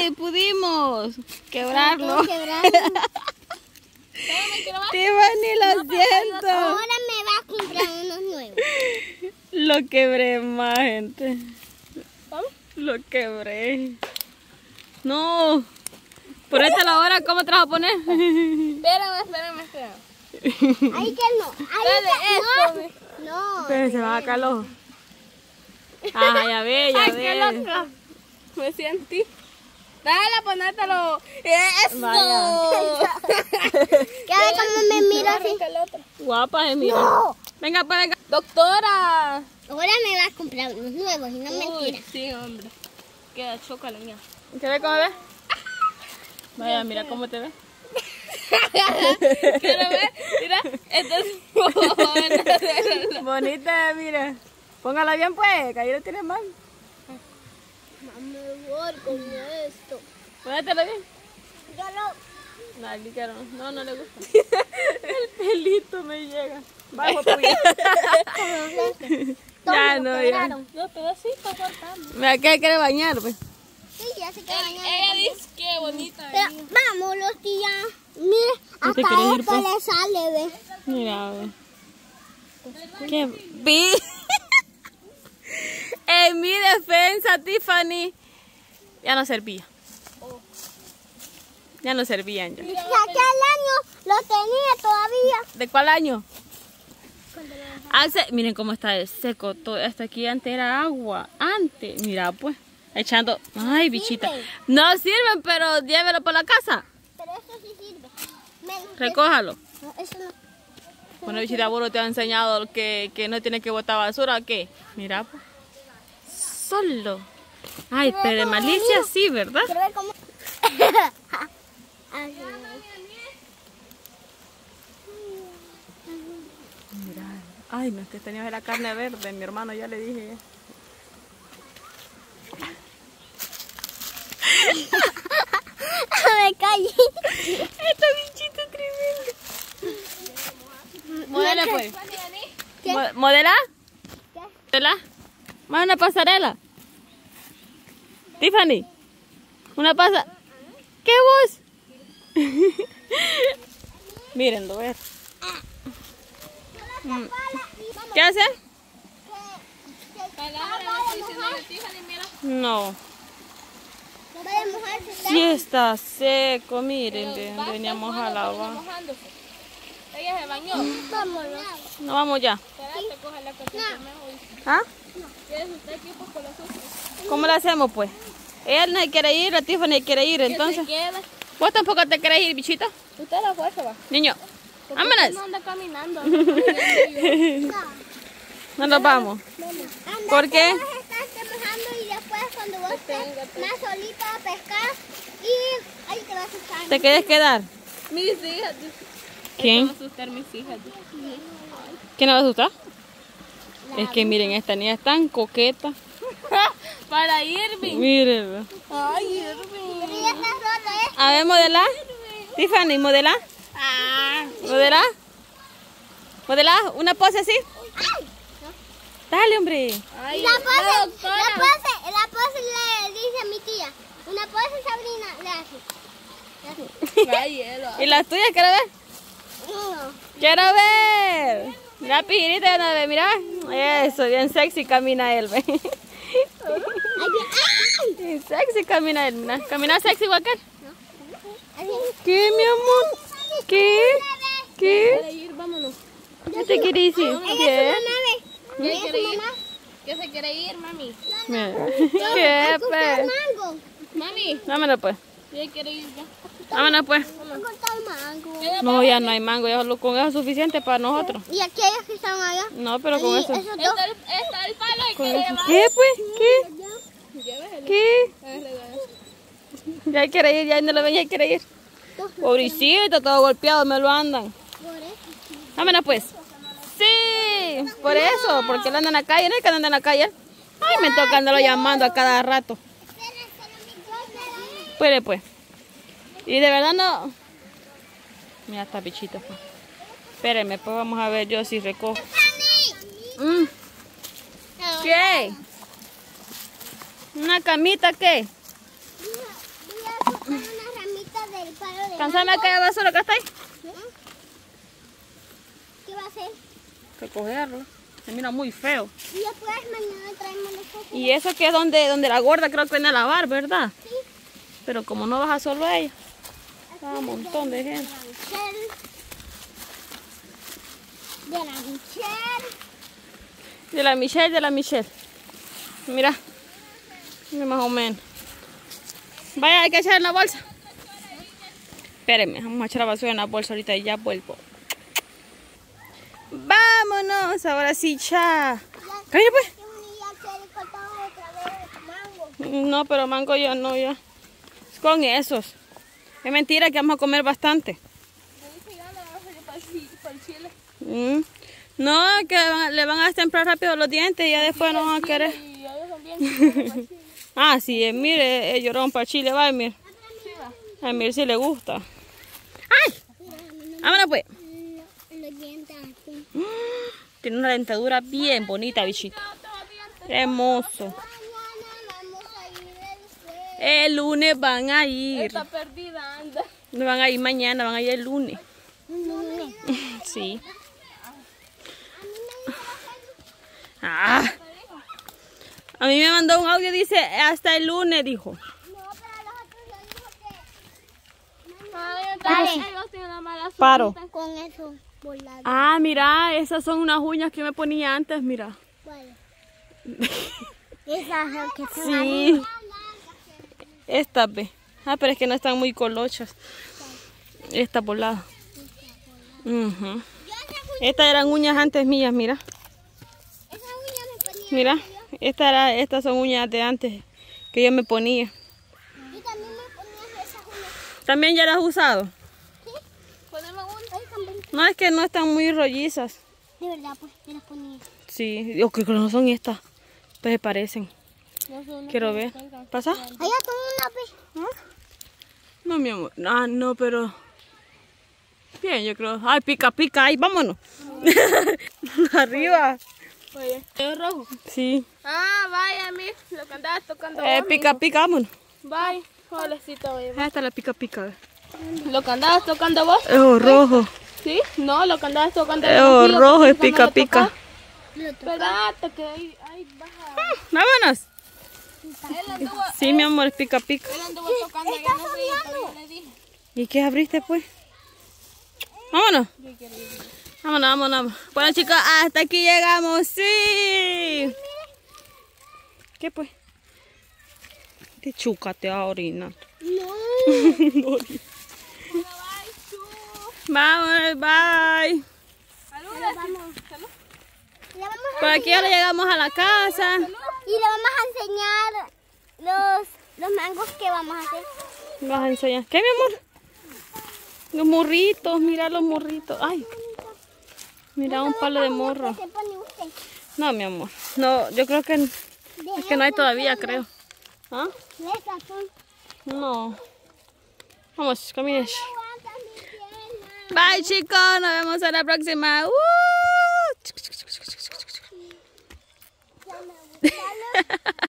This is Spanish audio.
pudimos quebrarlo. Tiffany, lo siento. Ahora me va a comprar unos nuevos. Lo quebré más, gente. Lo quebré. No. Por esta la hora, ¿cómo te vas a poner? Espérame. Ahí que no. Ahí que no. Pero se va a calor. Ah, ya ve. Qué loca. Me sentí. Dale, ponértelo. ¡Eso! Vaya. ¿Qué ve cómo me miro así? Guapa, mira. No. Venga, pues, venga. Doctora. Ahora me va a comprar unos nuevos y no mentira. Sí, hombre. Queda choca la mía. ¿Qué ve cómo ve? Vaya, mira cómo te ve. ¿Quieres ver? Mira, esto es Bonita, mira. Póngala bien, pues, que ahí lo tienes mal. Mejor con esto. Póngatela bien. Yo lo... No le gusta. El pelito me llega. Bajo, puya. Ya, no, ya. Dos pedacitos cortando. Mira, ¿qué quiere bañar, pues? Sí, ya se queda bañado. Ella dice que bonita. Pero vámonos, tía. Mire, ¿No te hasta quieres ir, esto pues? le sale, ve. Mira, ve. ¿Qué? Vi. En mi defensa, Tiffany, ya no servía. Ya no servían ya. Y aquel año lo tenía todavía. ¿De cuál año? Miren cómo está de seco todo. Hasta aquí antes era agua. Antes, mira pues. Echando. Ay, bichita. No sirven, pero llévelo para la casa. Pero eso sí sirve. Recójalo. No, eso no. Bueno, bichita, vos no te ha enseñado que no tiene que botar basura, ¿o qué? Mira pues. Solo. Ay, pero de malicia sí, ¿verdad? Quiero ver cómo... Ay, Mira. Ay, no, es que tenía la carne verde. Mi hermano ya le dije. me caí. Esta bichita tremenda. Modela, pues. ¿Qué? ¿Modela? ¿Qué? ¿Modela? ¿Más una pasarela? Tiffany, una pasa. ¿Qué vos? Mírenlo, ver. ¿Qué hace? No. Sí está seco, miren, veníamos al agua. Ella se bañó. Vámonos. No vamos ya. Espérate, coge la cosita mejor. ¿Ah? ¿Quieres usted aquí pues con los otros? ¿Cómo lo hacemos, pues? Él no quiere ir, la Tiffany quiere ir, entonces. Se queda. ¿Vos tampoco te querés ir, bichito? Usted la fuerza va. Niño, Porque vámonos. usted no anda caminando. No nos vamos. Anda, ¿Por qué? Vos estás mojando y después cuando vos estés más solita a pescar y ahí te vas a estar. ¿Te querés quedar? Mis hijas. ¿Quién? Va a asustar mis hijas. ¿Quién nos va a asustar? Es que miren, esta niña es tan coqueta. Para Irving. Miren. Ay, Irving. Pero ya está solo, ¿eh? A ver, modela. Tiffany, modela. Modela. Modela, una pose así. Dale, hombre. Ay, La pose doctora. le dice a mi tía. Una pose Sabrina le hace. Ay, hielo. ¿Y las tuyas quiero ver? No. Quiero ver. Mira, pijirita, ya no ve, mira. Eso, bien sexy camina él, ve. Bien sexy camina él, mira. ¿Camina sexy igual que él? ¿Qué, mi amor? ¿Qué? ¿Qué? Para ir, vámonos. ¿Qué te quieres decir? ¿Qué? ¿Quién quiere ir? ¿Qué se quiere ir, mami? Mira. ¿Qué, pues? Mango. Mami, Vámonos, pues. ¿quién quiere ir ya? Vámonos, pues. Voy a cortar mango. No, ya no hay mango, ya con eso es suficiente para nosotros. Y aquellos que están allá. No, pero con Y eso. esos dos. Está el palo y Con quiere eso. llevar. ¿Qué, pues? ¿Qué? Lléveselo. ¿Qué? Ya quiere ir, ya no lo ven, ya quiere ir. Pobrecito, todo golpeado, me lo andan. Vámonos, pues. Sí, por eso, porque él anda en la calle, no hay que andar en la calle. Ay, me toca andarlo llamando a cada rato. Pues. Y de verdad no. Mira esta bichita. Pues. Espérenme, pues vamos a ver yo si recojo. ¿Qué? ¿Una camita qué? Cansame de caer basura que está ahí. ¿Qué va a hacer? Recogerlo. Se mira muy feo. Y después mañana traemos los cosas. Y eso que es donde la gorda creo que viene a lavar, ¿verdad? Sí. Pero como no baja solo ella. Va un montón de gente. De la Michelle. De la Michelle. Mira. Mira más o menos. Vaya, hay que echar en la bolsa. Espérenme, vamos a echar la basura en la bolsa ahorita y ya vuelvo. Vámonos, ahora sí, cha. Cállate pues. No, pero mango yo no, ya. Es con esos. Es mentira que vamos a comer bastante. No, que le van a destemplar rápido los dientes y ya después no van a querer. Ah, sí, mire, llorón para Chile, va, Emir. A Emir sí le gusta. ¡Ay! Vámonos pues. Los dientes así. Tiene una dentadura bien bonita, bichito. Hermoso. Mañana vamos a ir después. El lunes van a ir. Está perdida, anda. No van a ir mañana, van a ir el lunes. No. Sí. Ah. A mí me mandó un audio, dice, hasta el lunes, dijo. No, pero los otros yo dijo que... Ay, ellos tienen una mala suerte. Paro. Con eso volado. Ah, mira, esas son unas uñas que yo me ponía antes, mira. ¿Cuál? Esas que están Sí. Estas, ve. Ah, pero es que no están muy colochas. Estas voladas. Ujú. Estas eran uñas antes mías, mira. Esas uñas me ponía. Mira, estas son uñas de antes que yo me ponía. Yo también me ponía esas uñas. ¿También ya las has usado? ¿Sí? Poneme una. Ahí también. No, es que no están muy rollizas. De verdad, pues, yo las ponía. Sí, yo creo que no son estas. Pues se parecen. Quiero ver. ¿Pasa? Allá con una, pues. ¿Ah? No, mi amor. Ah, no, pero... Bien, yo creo. Ay, pica, pica. Ay, vámonos. Arriba. Oye, ¿es rojo? Sí. Ah, vaya, mi. Lo que andabas tocando vos, Pica, mijo. pica, vámonos. Bye. Jolecito, baby. Ahí está la pica, pica. Lo que andabas tocando vos. Es rojo. ¿Sí? No, lo que andabas tocando Es vos. Sí, lo rojo, que es pica, no lo pica. tocas. Espérate, que ahí baja. Vámonos. Él anduvo, Sí, mi amor, es pica, pica. él anduvo tocando allá en el río, pero yo le dije. ¿Y qué abriste, pues? Vámonos. Vámonos, vámonos, vámonos. Bueno, chicos, hasta aquí llegamos. ¡Sí! ¿Qué, pues? Te chúcate ahorita. No. Vámonos, bye. Salud. Le vamos a Por aquí ahora llegamos a la casa. Y le vamos a enseñar los mangos que vamos a hacer. Vas a enseñar. ¿Qué, mi amor? Los morritos, mira los morritos. Ay, mira un palo de morro. ¿Qué pone usted? No, mi amor. No, yo creo que es que no hay todavía, creo. ¿Ah? Esas son. No. Vamos, camine. Aguanta mi pierna. Bye, chicos. Nos vemos en la próxima. Ya me gusta.